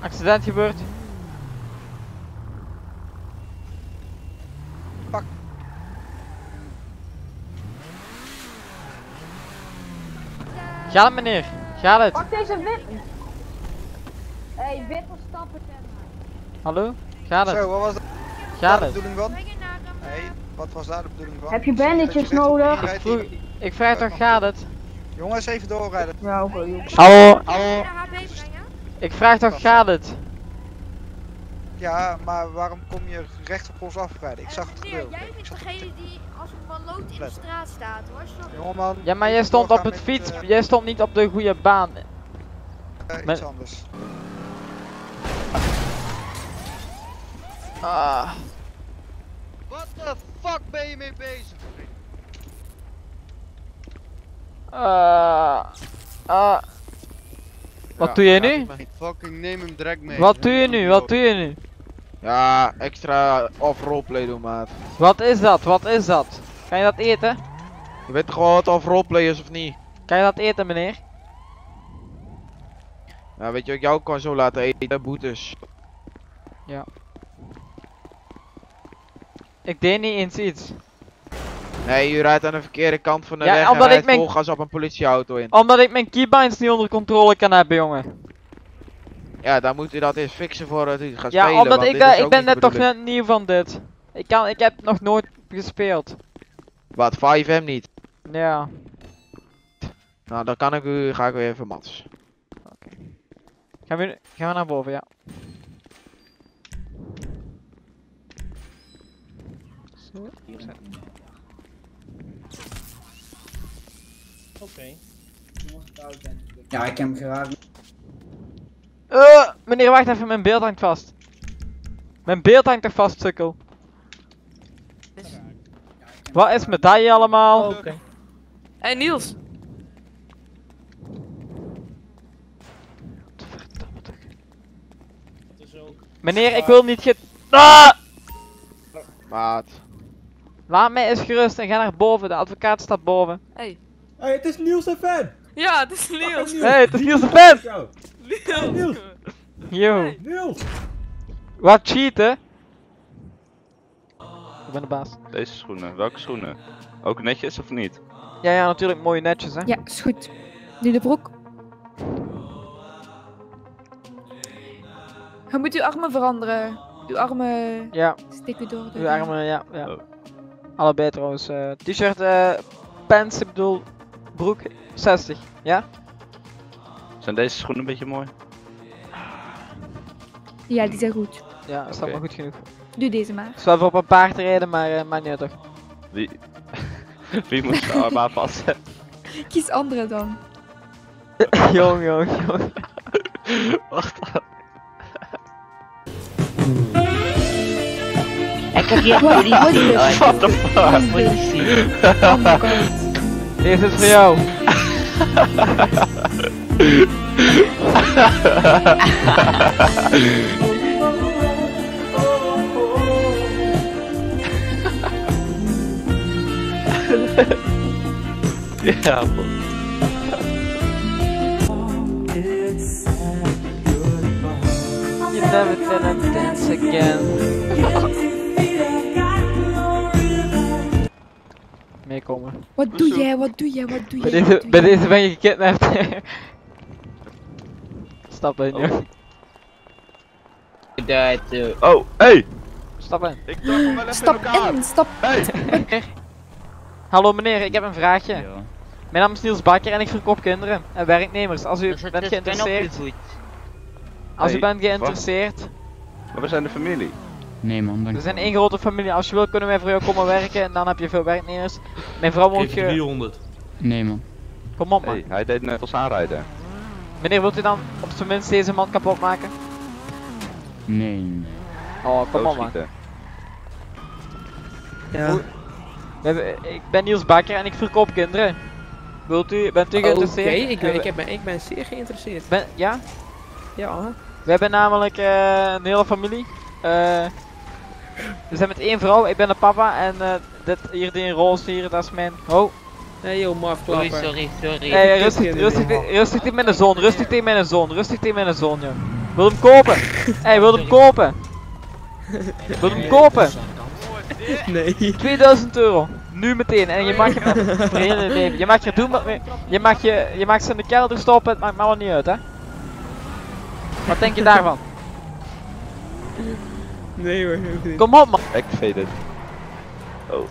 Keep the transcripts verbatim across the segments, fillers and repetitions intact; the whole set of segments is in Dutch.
Accident gebeurd. Pak. Gaat het meneer? Gaat het? Pak deze wit. Hé, hey, wit van stappen. Hallo? Gaat het? Zo, wat was dat? Gaat de het? bedoeling van? Nee, wat was daar de bedoeling van? Heb je Ik zie dat bandages recht op nodig? inrijdt Vroeg- hier. Ik vraag toch, gaat het? Jongens, even doorrijden. Ja, oké. Okay, Hallo? Hallo? Ik vraag toch, gaat het? Ja, maar waarom kom je recht op ons afrijden? Ik zag het Meneer, gebeuren. jij Ik bent zat op degene die als een malloot in de Let. straat staat hoor. Snap je? Jongeman. Ja, maar jij even stond op doorgaan het met, fiets, eh, jij stond niet op de goede baan. eh, met- iets anders. Ah. What the fuck ben je mee bezig? Ah. Ah. Wat Ja, doe je gaat nu? het maar niet. Fucking neem hem direct mee. Wat doe je nu? Wat doe je nu? Ja, extra off-roleplay doen, maat. Wat is dat? Wat is dat? Kan je dat eten? Je weet toch gewoon wat off-roleplay is of niet? Kan je dat eten, meneer? Ja, weet je, ik jou kan zo laten eten, boetes. Ik deed niet eens iets. Nee, je rijdt aan de verkeerde kant van de Ja, weg en omdat ik rijdt mijn- vol gas op een politieauto in. Omdat ik mijn keybinds niet onder controle kan hebben, jongen. Ja, dan moet u dat eens fixen voordat u gaat Ja, spelen, omdat want ik, dit eh, is ik ook ben niet de net toch bedoeling. net nieuw van dit. Ik, kan, ik heb nog nooit gespeeld. Wat, vijf M niet? Ja. Nou, dan kan ik u, ga ik weer even mats. Gaan we, nu- gaan we naar boven, ja. Zo. Oké. Ja, ik heb hem geraakt. Eh, meneer, wacht even, mijn beeld hangt vast. Mijn beeld hangt toch vast, sukkel. Wat is medaille allemaal? Oké. Hé Niels, Dat is ook. Meneer, ik wil niet ge... Ah! Maat. Laat mij eens gerust en ga naar boven, de advocaat staat boven. hey. Hé, het is Niels en Fan! Ja, het is Niels. Hé, hey, het is Niels de Pen! Zo, Niels. Yo. Hey. Niels! Wat cheaten? Ik ben de baas. Deze schoenen, welke schoenen? Ook netjes of niet? Ja, ja, natuurlijk mooie netjes, hè. Ja, is goed. Nu de broek. Je moet uw armen veranderen. Uw armen Ja, stikken door de... uw armen, ja, ja. Oh. Allebei trouwens. eh, T-shirt, eh, pants, ik bedoel, broek, zestig, ja? Zijn deze schoenen een beetje mooi? Ja, die zijn goed. Ja, dat staat Oké. maar goed genoeg. Doe deze maar. Ik zou even op een paard rijden, maar uh, maakt niet uit toch. Wie? Wie moet zijn arm aan vastzetten? Kies andere dan. jong, jong, jong. Wacht. Ik heb hier What, what the What the fuck? politie. Oh my god. Deze is voor jou. Ja, man. You never gonna dance again. Meekomen. Wat doe jij? Wat doe jij? Wat doe Bij jij? deze, Wat doe bij jij? deze ben je gekidnapt. Stap in, joh. Oh, hey! Stap in. Ik dacht hem wel even Stap in elkaar. in, stap. Meneer. Hallo meneer, ik heb een vraagje. Mijn naam is Niels Bakker en ik verkoop kinderen en werknemers. Als u bent geïnteresseerd, als u Hey, bent geïnteresseerd, Maar we zijn de familie. Nee man, dank we zijn één grote familie. Als je wil kunnen wij voor jou komen werken en dan heb je veel werknemers. Mijn vrouw moet je... driehonderd. Nee man. Kom op man. Hey, hij deed net als aanrijden. Meneer, wilt u dan op zijn minst deze man kapot maken? Nee, nee. Oh, kom op man. Doodschieten. Ja. We hebben- ik ben Niels Bakker en ik verkoop kinderen. Wilt u, bent u Oké, geïnteresseerd? ik, En ik, we- ben, ik ben zeer geïnteresseerd. ben, ja? Ja. We hebben namelijk eh, een hele familie. Eh, we zijn met één vrouw, ik ben de papa en eh, dit hier die in roze hier, dat is mijn... Oh. Nee joh, Marv Sorry, Klapper. sorry, sorry. Hey, rustig, rustig, rustig tegen mijn zoon, rustig tegen mijn zoon, rustig tegen mijn zoon, joh. Wil hem kopen? Hé, hey, wil hem kopen? Wil hem kopen? Nee. tweeduizend euro. Nu meteen. En je mag hem hebben voor heel je leven. Je mag er doen wat mee. Je mag, je, je mag ze in de kelder stoppen, het maakt me allemaal niet uit, hè? Wat denk je daarvan? Nee hoor, hoeft niet. Kom op man. Activated. Oh.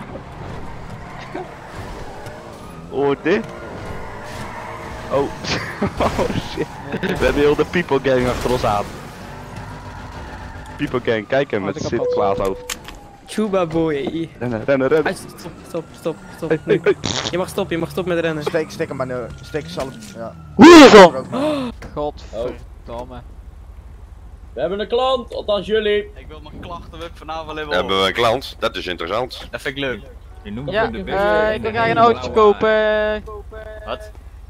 Oh, dit? Oh. Oh shit. We hebben heel de people gang achter ons aan. People gang, kijk hem met Sinterklaas hoofd. Chuba boy. Rennen, rennen, rennen. Ai, Stop, stop, stop, stop. Nu. Je mag stoppen, je mag stoppen met rennen. Steek, steek hem maar neer. Steek zelf. Ja. Hoezo? Godverdomme. We hebben een klant, althans jullie. Ik wil mijn klachtenwip vanavond alleen We hebben een klant, dat is interessant. Dat vind ik leuk. Ja, uh, ik wil graag een autootje kopen. Wat?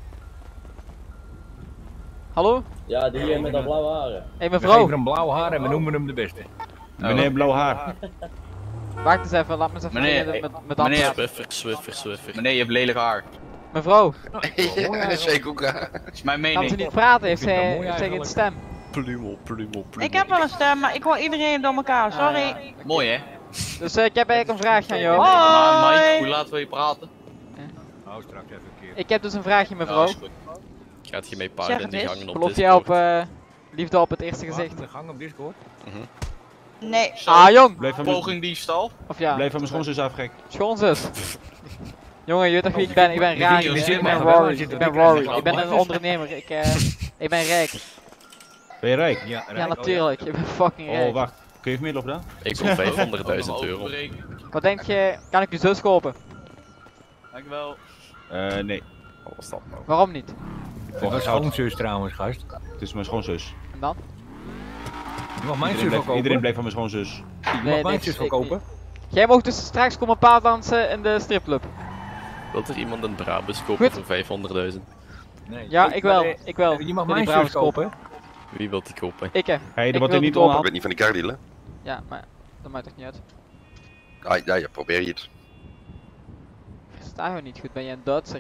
Hallo? Ja, die hier met dat blauwe haren. Hé hey, mevrouw. We geven hem blauw haar en we noemen hem de beste. Meneer blauw haar. Wacht eens even, laat me eens even meneer, met, met, met meneer, Swiffer, Swiffer, Swiffer. Meneer, je hebt lelijk haar. Mevrouw. Ja, zeker ook. Dat is mijn mening. Kan ze niet praten, heeft zij, heeft zij geen stem. Plumel, plumel, plumel. Ik heb wel een stem, maar ik hoor iedereen door elkaar, sorry. Ah, ja. Mooi hè? Dus uh, ik heb eigenlijk een vraagje aan jou. Maar Mike, hoe laten we je praten? Nou, straks even een keer. Ik heb dus een vraagje mevrouw. Gaat je mee paarden in die gangen op Geloof jij op uh, liefde op het eerste gezicht? De gang op Discord? Mm-hmm. Nee. Ah jong! Blijf van Poging diefstal? Of ja? Blijf van mijn schoonzus af, gek. Schoonzus? Jongen, je weet toch wie ik ben? Ik ben raar. Ik ben Rory. Ik ben Rory. Ik ben een ondernemer. Ik, uh, ik ben rijk. Ben je rijk? Ja, rijk. Ja natuurlijk, ik ben fucking rijk. Oh, wacht. Kun je even meer op dan? Ik wil vijfhonderdduizend euro. Wat denk je, kan ik uw zus kopen? Dankjewel. Eh, nee. Wat was dat nou? Waarom niet? Dat was schoonzus trouwens, gast. Het is mijn schoonzus. En dan? Je mag mijn zus Iedereen, blijft, verkopen. iedereen blijft van mijn schoonzus. Je mag Nee, mijn niks, zus ik verkopen. Jij mocht dus straks komen paarddansen in de stripclub. Wilt er iemand een Brabus kopen Goed. voor vijfhonderdduizend? Nee. Ja, ik wel. maar, Ik wel. Je mag Wil die mijn zus Brabus kopen. Wie wilt die kopen? Ik hè. Ga je Ik er wat wil in niet die kopen. Ik onderhand? ben niet van die cardealen. Ja, maar dat maakt toch niet uit. Ah, ja, ja, probeer je het. Ik versta je niet goed, ben jij een Duitser?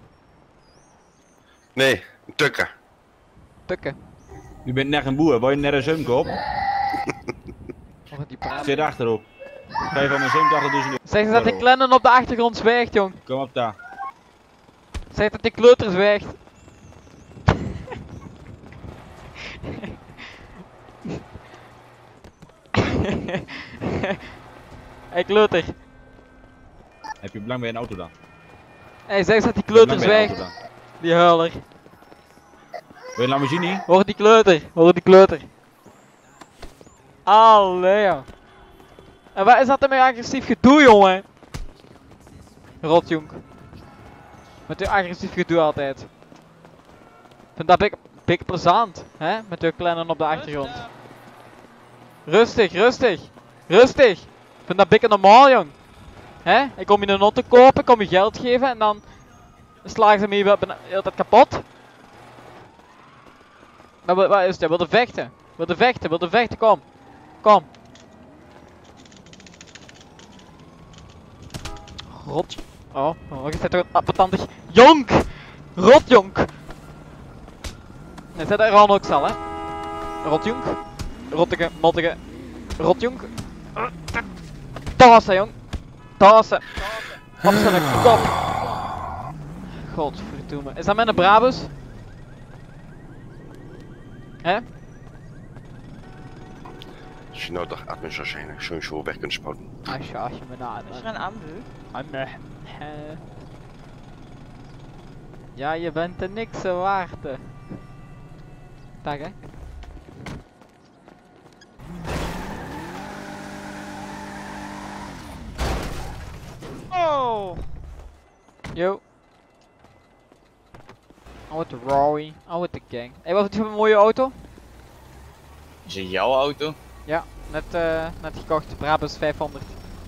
Nee, een tukker. Tukken. Je bent net een boer, wil je net een zeumkop? Of die praat. Zit achterop. Ga je van mijn zeumkop Zeg dat die klennen op de achtergrond zwijgt, jong. Kom op daar. Zeg dat die kleuter zwijgt. Hey kleuter. Heb je belang bij een auto dan? Hey, zeg eens dat die Heb je kleuter belang bij een auto zwijgt. dan? Die huiler. Wil je een Lamborghini? Hoor die kleuter, hoor die kleuter. Allee, joh. En wat is dat ermee agressief gedoe, jongen? Rotjonk. Met uw agressief gedoe altijd. Vind dat bik, bik plezant, hè? Met uw kleinen op de achtergrond. Rustig, rustig. Rustig. Vind dat bikke normaal, jong. Hè? Ik kom je een auto kopen, kom je geld geven en dan slagen ze me hier de hele tijd kapot. Maar wat is het? Wilde vechten? Wilde vechten? Wilde vechten? Kom. Kom. Rot. Oh, oh je zit toch appetantig. Jonk! Rotjonk! Nee, zet er gewoon ook zal, hè? Rotjonk. Rottige, mottige. Rotjonk. Tassen, jong. Tassen. Op zijn kop. Godverdomme. Is dat met een Brabus? Hè? Als je nou toch administratie zo'n show weg kunt spouten. Als je, als je me na. Is er een aanbuur? Ja, je bent er niks waard. Dag hè? Oh! Yo. Oh, with the Rory. Oh, with the gang. Hé, hey, wat is dit voor een mooie auto? Is het jouw auto? Ja, net, uh, net gekocht. Brabus vijfhonderd.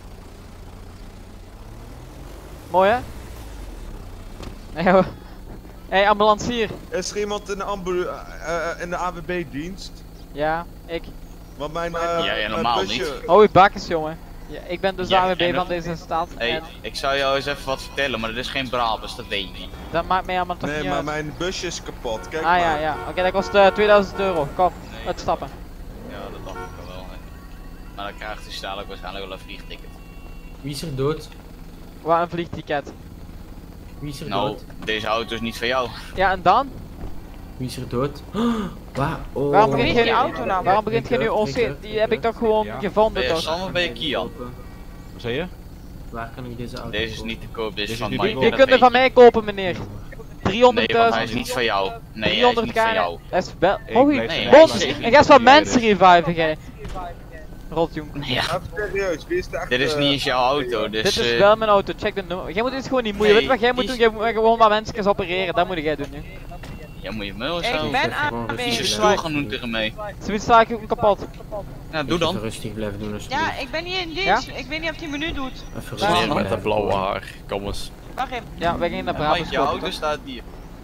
Mooi hè? Nee hoor. Hé, hey, ambulancier. Is er iemand in de, ambu uh, uh, in de A W B-dienst? Ja, ik. Want mijn, uh, ja, ja, normaal mijn busje... niet. Oh, uw bakkes jongen. Ja, ik ben dus de Ja, A W B en van dat- deze stad. Hey, En ik zou jou eens even wat vertellen, maar dat is geen Brabus, dat weet je niet. dat maakt mij allemaal toch Nee, niet maar uit. mijn busje is kapot. Kijk Ah maar. ja, ja. Oké, dat kost uh, tweeduizend euro. Kom. Nee, Uitstappen. Ja, dat dacht ik wel. Maar dan krijgt hij dadelijk waarschijnlijk wel een vliegticket. Wie is er dood? Waar een vliegticket. Wie is er Nou, dood? deze auto is niet van jou. Ja, en dan? Wie is er dood? Waar? Oh. Waarom begint Wie geen heeft die auto nou? Waarom begint geen nu Ik, O ik, C? ik, Die heb ik toch gewoon Ben gevonden je toch? samen bij je Kian? Wat zei je? Waar kan ik deze auto Deze is kopen? niet te koop, deze is Deze van is mij. niet Je kunt hem van mij kopen, meneer. Nee, want hij is driehonderdduizend. niet van jou. Nee, hij is driehonderd niet van jou. Dat is wel. Ik Hoi, blijf Nee, erbij. hij Bos, is en zeker ga eens van niet mensen reviven, jij. Rotjong. Ja, Even serieus, wie is de echte... dit is niet eens jouw auto, dus... Dit is eh, wel mijn auto, check de nummer. Jij moet dit gewoon niet moeien. Nee, Weet je wat jij moet die doen? Jij moet gewoon maar mensen opereren. Dat moet jij doen nu. Ja, moet je me Ik zo. ben Even aan gewoon de Vieze rustig stoel blijven. gaan doen tegen mij. Zoiets sta ik ook kapot. Ja, doe dan. Even rustig blijven doen alsjeblieft. Ja, ik ben niet in dienst. Ik weet niet of hij me nu doet. Even Ja, rustig man. blijven. blauwe haar, kom eens. Wacht even. Ja, wij gingen naar Ja, Brabant. Mike, je auto staat hier.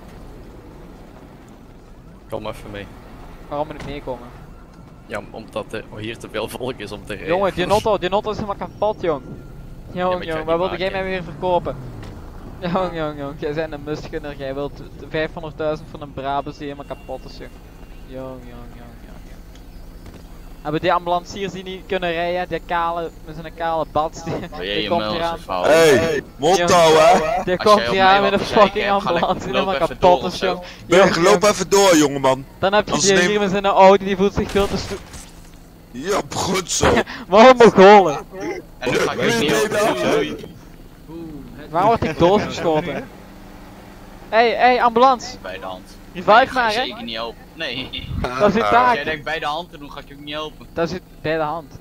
Kom even mee. Waarom moet ik meekomen? Ja, omdat er hier te veel volk is om te rijden. Jongen, die notto, die notto is helemaal kapot, jong. Jong, maar ik ga jong, het wat niet wilde jij mij maken. weer verkopen? Jong, jong, jong, jij bent een musgunner. Jij wilt vijfhonderdduizend van een Brabus die helemaal kapot is, jong. Jong, jong, jong, jong, jong. Hebben die ambulanciers die niet kunnen rijden, die kale, met zijn kale bats, die, Wil jij die je komt mail hier eens aan. even houden? Hey, mond houden hè. Die Als komt jij op hier mij aan met wat een te zeggen fucking hebt, ga ik- ambulance die loop helemaal even kapot door is, of zo. jong. Burg, Jong, loop jong. even door jongeman. Dan heb je Anders die neem- hier met zijn Audi, die voelt zich veel te stoer. Ja, goed zo. Waarom Mongolen? En nu ga ik dus niet Nee, over. nee, Doei. Waar wordt ik doodgeschoten? Hé, hé, ambulance. Bij de hand. Revive Nee, ga maar, je hè? zeker niet helpen. Nee. Dat is je Als taak. jij denkt bij de hand te doen, ga ik je ook niet helpen. Dat zit bij de hand.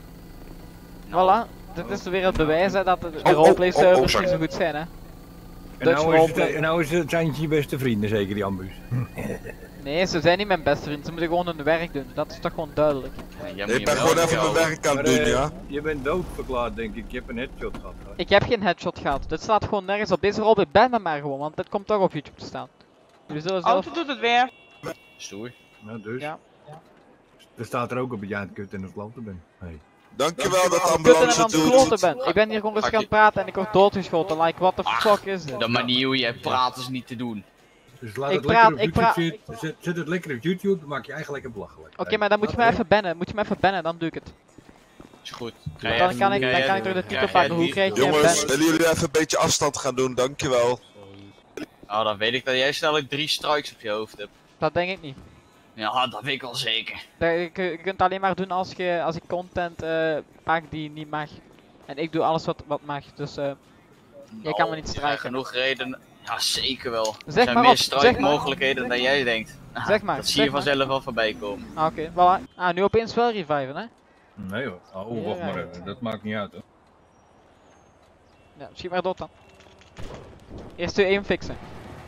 Nou, Voilà, dit is weer het bewijs hè, dat de, de Oh, oh, roleplay oh, servers oh, niet sorry. zo goed zijn, hè? En Dutch nou is, het, roleplay. en nou is het zijn je beste vrienden zeker, die ambus. Nee, ze zijn niet mijn beste vriend, ze moeten gewoon hun werk doen. Dat is toch gewoon duidelijk. jij moet Ik je ben wel gewoon even mijn houden. werk aan Maar, het doen, eh, ja. Je bent doodverklaard denk ik, je hebt een headshot gehad. hè? Ik heb geen headshot gehad, dit staat gewoon nergens op. Deze roleplay, ben me maar gewoon, want dit komt toch op YouTube te staan. Jullie zullen zelf... Auto doet het weer. Stoer. Nou dus. Ja. Er staat er ook op dat jij het kut en het kloten bent. Hey. Dankjewel dat de Kut en ambulance aan het het kloten doet. ben. Ik ben hier gewoon rustig aan het praten en ik word doodgeschoten. Like, what the fuck is dit? De manier hoe jij praat is niet te doen. Dus laat Ik het praat- lekker op ik praat- YouTube zitten. Zet, zet het lekker op YouTube, dan maak je eigenlijk een belachelijk. Oké, maar dan moet je me even bannen. Moet je me even bannen, dan doe ik het. Is goed. Dan kan ik, dan kan ik toch de titel pakken. Hoe krijg je een Jongens, ban? willen jullie even een beetje afstand gaan doen? Dankjewel. Nou, dan weet ik dat jij snel drie strikes op je hoofd hebt. Dat denk ik niet. Ja, dat weet ik wel zeker. Dat- Je kun- je kunt het alleen maar doen als, je, als ik content eh maak die niet mag. En ik doe alles wat, wat mag, dus eh jij kan me niet Er zijn strijken. genoeg redenen. Ja, zeker wel. Zeg er zijn maar meer op, zeg maar. strike-mogelijkheden dan jij denkt. Ah, Zeg maar, Dat zie zeg je maar. vanzelf wel voorbij komen. Ah, oké, voilà. Ah, nu opeens wel reviven, hè? Nee hoor, oh, wacht maar even, dat maakt niet uit hoor. Ja, schiet maar dood dan. Eerst twee één fixen.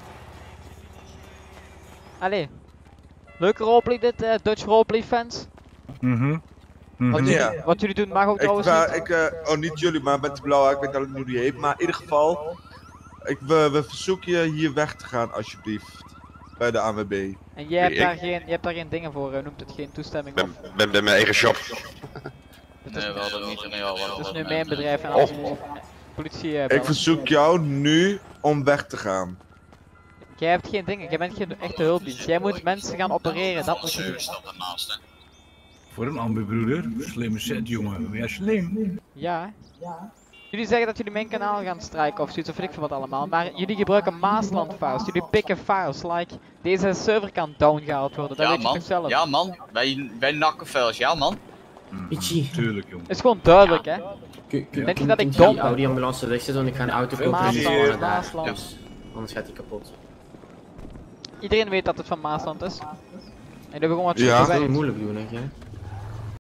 Allee. Leuke roleplay dit, eh, Dutch roleplay fans. Mhm. Wat, jullie, Ja. wat jullie doen mag ook Ik, trouwens wa- niet. ik, eh, oh niet jullie, maar met de blauwe, ik weet al niet hoe die heet. Maar in ieder geval, ik, we, we verzoeken je hier weg te gaan alsjeblieft. Bij de A N W B. En jij hebt, Ik- daar geen, je hebt daar geen dingen voor, eh, noemt het geen toestemming Ben, of. ben bij mijn eigen shop. Nee, we hadden niet in jou. Het is nu mijn bedrijf en als we politie eh, Ik bellen. verzoek jou nu om weg te gaan. Jij hebt geen dingen, jij bent geen echte hulpdienst. Jij moet mensen gaan opereren, dat moet je doen. ernaast, Voor een ambubroeder, slimme set jongen, ja slim. Ja. Jullie zeggen dat jullie mijn kanaal gaan strijken of zoiets, of weet ik veel wat allemaal, maar jullie gebruiken Maasland files, jullie pikken files, like deze server kan downgehaald worden, dat Ja weet je man, toch zelf. ja man, wij, wij nakken vuils, ja man. Ichi. Tuurlijk jongen. Het is gewoon duidelijk, hè. Kun, kun, Denk je kun- dat ik kunt dom die ben? Audi ambulance wegzetten, want ik ga een auto kopen en die Maasland, spawnen daar. Maasland. Dus, anders gaat die kapot. Iedereen weet dat het van Maasland is. En jullie hebben gewoon wat Ja. shit Dat is gewerkt. niet moeilijk doen, hè?